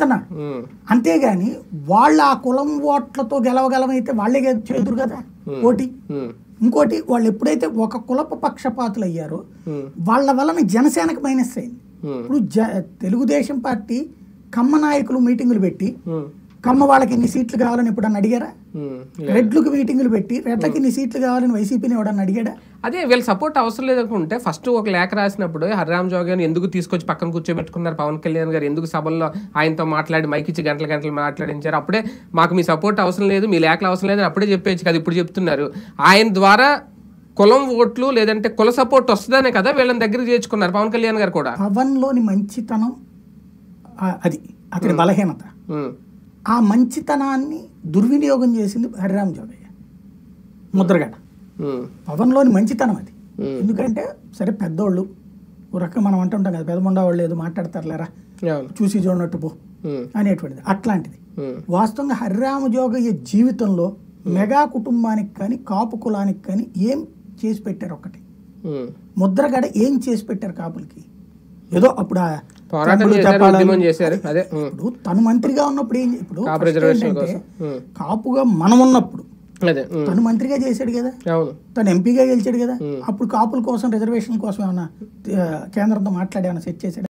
అంటున్నాడు. అంతేగాని వాళ్ళు ఆ కులం ఓట్లతో గెలవగలమైతే వాళ్ళే చేదురు కదా పోటీ. ఇంకోటి వాళ్ళు ఎప్పుడైతే ఒక కులపు పక్షపాతులు అయ్యారో వాళ్ళ వలన జనసేనకు మైనస్ అయింది. ఇప్పుడు తెలుగుదేశం పార్టీ కమ్మ నాయకులు మీటింగులు పెట్టి కమ్మ వాళ్ళకి ఇన్ని సీట్లు కావాలని ఎప్పుడన్నా అడిగారా? రెడ్లకు మీటింగులు పెట్టి రెడ్లకి ఇన్ని సీట్లు కావాలని వైసీపీని ఎవడన్నా అడిగాడా? అదే వీళ్ళ సపోర్ట్ అవసరం లేదనుకుంటే ఫస్ట్ ఒక లేఖ రాసినప్పుడు హరిరామ్ జోగి ఎందుకు తీసుకొచ్చి పక్కన కూర్చోబెట్టుకున్నారు పవన్ కళ్యాణ్ గారు, ఎందుకు సభల్లో ఆయనతో మాట్లాడి మైకిచ్చి గంటల గంటలు మాట్లాడించారు, అప్పుడే మాకు మీ సపోర్ట్ అవసరం లేదు, మీ లేఖలు అవసరం లేదని అప్పుడే చెప్పేచ్చు కదా. ఇప్పుడు చెప్తున్నారు ఆయన ద్వారా కులం ఓట్లు లేదంటే కుల సపోర్ట్ వస్తుందనే కదా వీళ్ళని దగ్గరికి చేర్చుకున్నారు పవన్ కళ్యాణ్ గారు కూడా. పవన్ లోని మంచితనం అది అతని బలహీనత. ఆ మంచితనాన్ని దుర్వినియోగం చేసింది హరిరామ్ జోగయ్య, ముద్రగడ. పవన్లోని మంచితనం అది. ఎందుకంటే సరే పెద్దోళ్ళు ఒక రకం మనం అంటుంటాం కదా, పెదముండా వాళ్ళు ఏదో మాట్లాడతారులేరా చూసి చూడనట్టు పో అనేటువంటిది అట్లాంటిది. వాస్తవంగా హరిరామ జోగయ్య జీవితంలో మెగా కుటుంబానికి కానీ కాపు కులానికి కానీ ఏం చేసి పెట్టారు? ఒకటి ముద్రగడ ఏం చేసి పెట్టారు కాపులకి? ఏదో అప్పుడు ఇప్పుడు తను మంత్రిగా ఉన్నప్పుడు ఏం, ఇప్పుడు కాపుగా మనం ఉన్నప్పుడు తను మంత్రిగా చేశాడు కదా, తను ఎంపీగా గెలిచాడు కదా. అప్పుడు కాపుల కోసం రిజర్వేషన్ కోసం ఏమన్నా కేంద్రంతో మాట్లాడి ఏమన్నా సెట్ చేశాడు?